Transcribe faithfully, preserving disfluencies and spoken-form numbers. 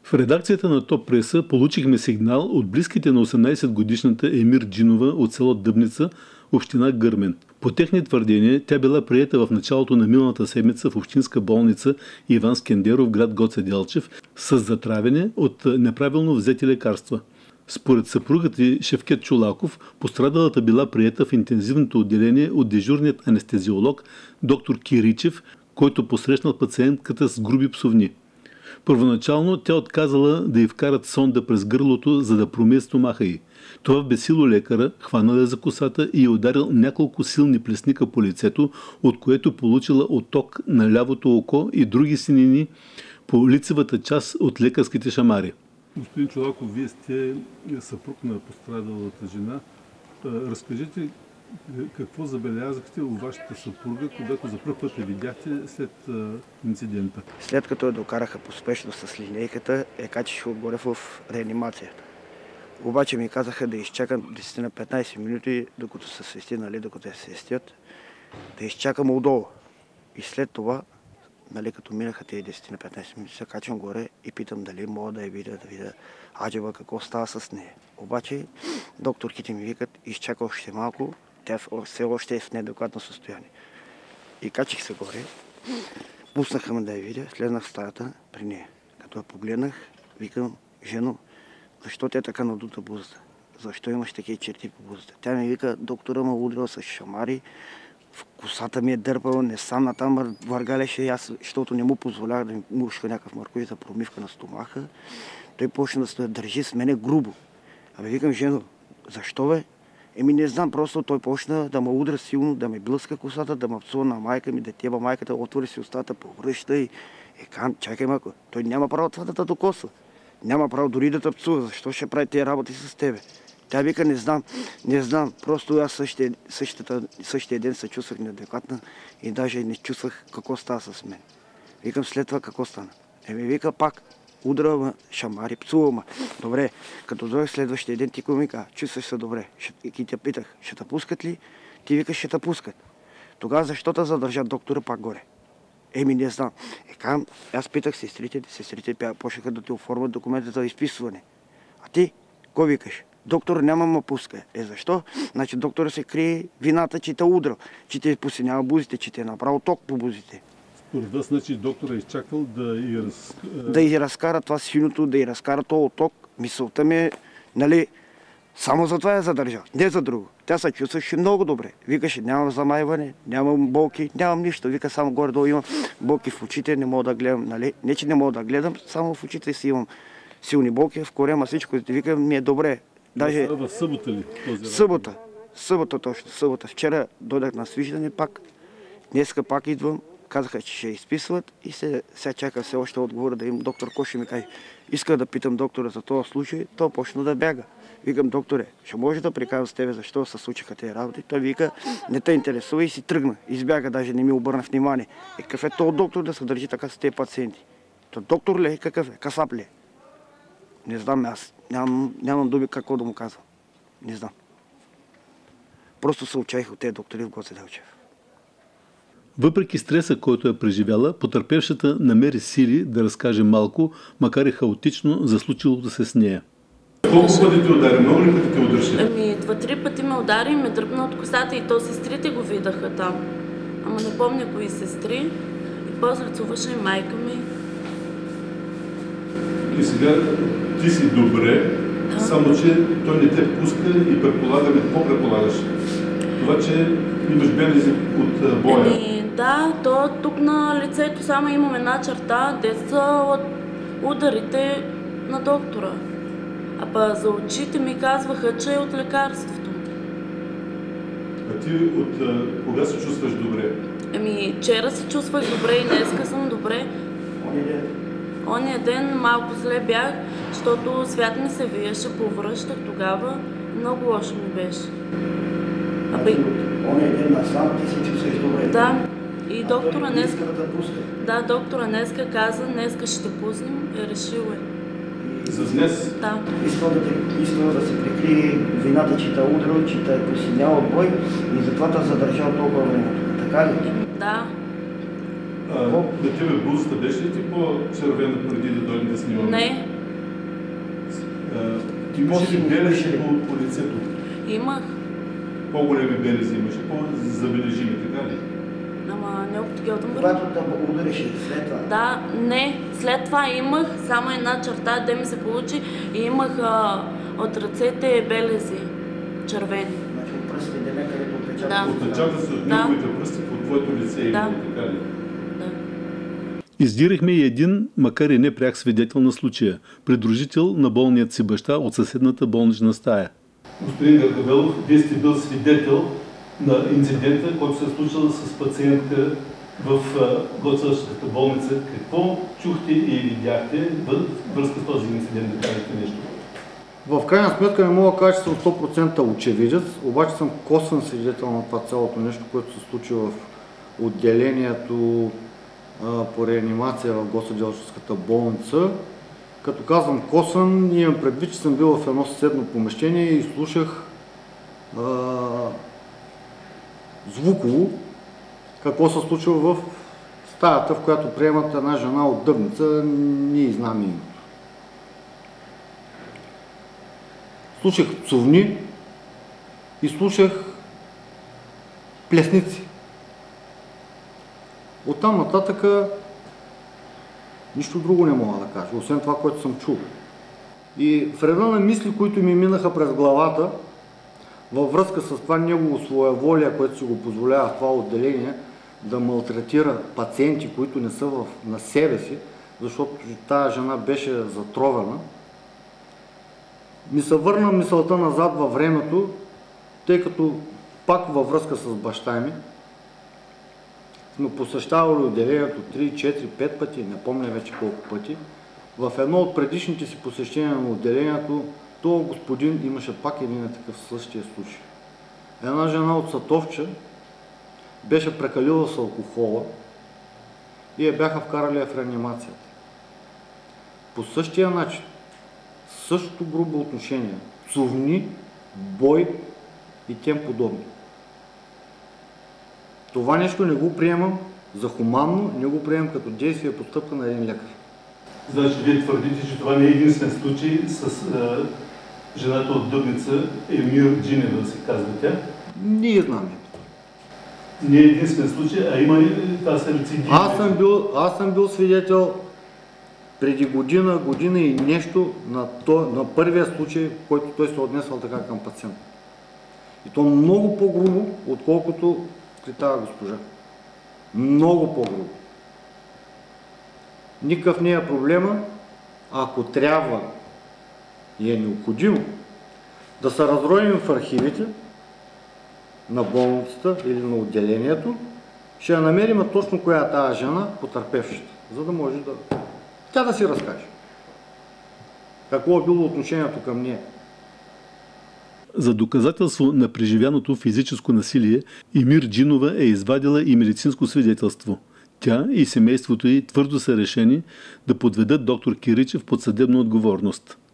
В редакцията на ТОП преса получихме сигнал от близките на осемнайсетгодишната Емир Джинова от село Дъбница, община Гърмен. По техни твърдения, тя била приета в началото на миналата седмица в общинска болница Иван Скендеров, град Гоце Делчев, с затравяне от неправилно взети лекарства. Според съпругът и Шевкет Чолаков, пострадалата била приета в интензивното отделение от дежурният анестезиолог доктор Киричев, който посрещнал пациентката с груби псовни. Първоначално тя отказала да й вкарат сонда през гърлото, за да промие стомаха й. Това вбесило лекара, хванал я за косата и й ударил няколко силни плесника по лицето, от което получила отток на лявото око и други синини по лицевата част от лекарските шамари. Господин Чолаков, вие сте съпруг на пострадалата жена. Разкажете какво забелязахте у вашата съпруга, когато за първ път я видяхте след инцидента? След като я докараха поспешно с линейката, я качиха отгоре в реанимация. Обаче ми казаха да изчакам десет на петнайсет минути, докато се свести, нали, докато я свестят, да изчакам отдолу. И след това, нали, като минаха тези десет на петнайсет минути, се качвам горе и питам дали мога да я видя, да видя аджеба какво става с нея. Обаче докторките ми викат, изчака още малко, тя все още е в неадекватно състояние. И качих се горе, пуснаха ме да я видя, слезнах в стаята при нея. Като я погледнах, викам, жено, защо тя е така надута бузата? Защо имаш такива черти по бузата? Тя ми вика, доктора ме удрила с шамари, в косата ми е дърпала, не сам натам въргалеше, аз, защото не му позволях да ми мушка някакъв маркови за промивка на стомаха. Той почна да се държи с мене грубо. Абе викам, жено, защо бе? Еми не знам, просто той почна да ме удра силно, да ме блъска косата, да ме псува на майка ми, да теба майката, отвори си устата, повръща и е кан, чакай малко. Той няма право това да те докосва. Няма право дори да те псува, защо ще прави тези работи с тебе? Тя вика, не знам, не знам, просто аз същия, същата, същия ден се чувствах неадекватна и даже не чувствах какво става с мен. Викам, след това какво стана? Еми вика пак, удра ме, шамари, псува ме. Добре, като дойдох следващия ден, ти ми каза, чувстваш се добре. И те питах, ще те пускат ли? Ти викаш, ще те пускат. Тогава защо те задържат доктора пак горе? Еми не знам. Е, кам, аз питах сестрите, сестрите почнаха да ти оформят документите за изписване. А ти, кой викаш? Доктор няма ме пуска. Е, защо? Значи доктора се крие вината, че те удра, че те посинява бузите, че те е направил ток по бузите. Според вас, значи доктора е изчакал да и раз... Да и разкара това синото, да и разкара този ток. Мисълта ми е, нали, само за това я задържа, не за друго. Тя се чувстваше много добре. Викаше, нямам замайване, нямам болки, нямам нищо. Вика, само горе-долу имам болки в очите, не мога да гледам, нали? Не, че не мога да гледам, само в очите си имам силни болки, в корема всичко. Вика, ми е добре. Даже... В събота ли? Събота. Събота точно. Събота. Вчера дойдах на свиждане пак. Днеска пак идвам. Казаха, че ще изписват и се, сега чака все още отговора да им доктор Кош ще ми каже. Иска да питам доктора за този случай, той почна да бяга. Викам, докторе, ще може да приказвам с тебе защо се случиха тези работи? Той вика, не те интересува и си тръгна. Избяга, даже не ми обърна внимание. Е, какъв е този доктор да се държи така с тези пациенти? То доктор ли е? Какъв е? Касап ли е? Не знам, аз нямам, нямам думи какво да му казвам. Не знам. Просто се отчаях от тези доктори в Гоце Делчев. Въпреки стреса, който е преживяла, потърпевшата намери сили да разкаже малко, макар и хаотично, за случилото се с нея. Колко пъти те удари? Много ли пъти те ударши? Ами, два-три пъти ме удари и ме дръпна от косата и то сестрите го видаха там. Ама не помня кои сестри. И после цуваше и майка ми. И сега ти си добре, да. Само че той не те пуска и предполагаме, какво предполагаш? Това, че имаш белези от боя. Еми, да, то тук на лицето само имам една черта, де са от ударите на доктора. А па за очите ми казваха, че е от лекарството. А ти от а, кога се чувстваш добре? Еми, вчера се чувствах добре и днеска съм добре. Ония ден малко зле бях, защото свят ми се виеше, повръщах тогава. Много лошо ми беше. Абе... Ония ден насам ти се чувстваш добре? Да. И доктора днеска... Да, да, доктора днеска каза, днеска ще пуснем и решил е. За днес? Да. Искал да, искал да се прикрие вината, че те удрил, че те е посинял от бой и затова те задържал толкова време. Така ли? Да. А, да тебе бузата беше ли ти по-червена преди да дойде да снимаме? Не, Ти имаш ли белези по, по лицето? Имах. По-големи белези имаше, по-забележими, така ли? Ама не от Гьотенбърг. Когато да удареше след това. Да, не. След това имах само една черта, де ми се получи и имах а, от ръцете белези. Червени. Значи от пръстите, деме, където отпечатък. Да. Отпечатък се от Да. неговите пръсти по твоето лице и Да. така ли? Да. Издирахме и един, макар и не пряк свидетел на случая, придружител на болният си баща от съседната болнична стая. Господин Гаргавелов, вие сте бил свидетел на инцидента, който се е случил с пациентка в Гоцеделската болница. Какво чухте и видяхте във връзка с този инцидент, да кажете нещо? В крайна сметка не мога да кажа, че съм сто процента очевидец, обаче съм косвен свидетел на това цялото нещо, което се случи в отделението а, по реанимация в Гоцеделската болница. Като казвам косвен, имам предвид, че съм бил в едно съседно помещение и слушах а, звуково какво се случва в стаята, в която приемат една жена от Дъбница, ние знам името. Слушах цувни и слушах плесници. Оттам нататъка нищо друго не мога да кажа, освен това, което съм чул. И в реда на мисли, които ми минаха през главата, във връзка с това негово своеволие, което си го позволява в това отделение, да малтретира пациенти, които не са в, на себе си, защото тази жена беше затровена, ми се върна мисълта назад във времето, тъй като пак във връзка с баща ми сме посещавали отделението три, четири, пет пъти, не помня вече колко пъти. В едно от предишните си посещения на отделението, този господин имаше пак един такъв същия случай. Една жена от Сатовча беше прекалила с алкохола и я бяха вкарали в реанимацията. По същия начин, същото грубо отношение, цувни, бой и тем подобни. Това нещо не го приемам за хуманно, не го приемам като действие постъпка на един лекар. Значи, вие твърдите, че това не е единствен случай с а, жената от Дъбница, Емир Джинева, се казва тя? Ние знаме. Не е единствен случай, а има и това са рецидиви. Аз съм бил, аз съм бил свидетел преди година, година и нещо на, то, на първия случай, в който той се отнесъл така към пациент. И то много по-грубо, отколкото при тази госпожа. Много по-грубо. Никакъв не е проблема, ако трябва и е необходимо да се разроим в архивите на болницата или на отделението, ще я намерим точно коя е тази жена, потърпевшата, за да може да тя да си разкаже какво е било отношението към нея. За доказателство на преживяното физическо насилие, Емир Джинова е извадила и медицинско свидетелство. Тя и семейството й твърдо са решени да подведат доктор Киричев под съдебна отговорност.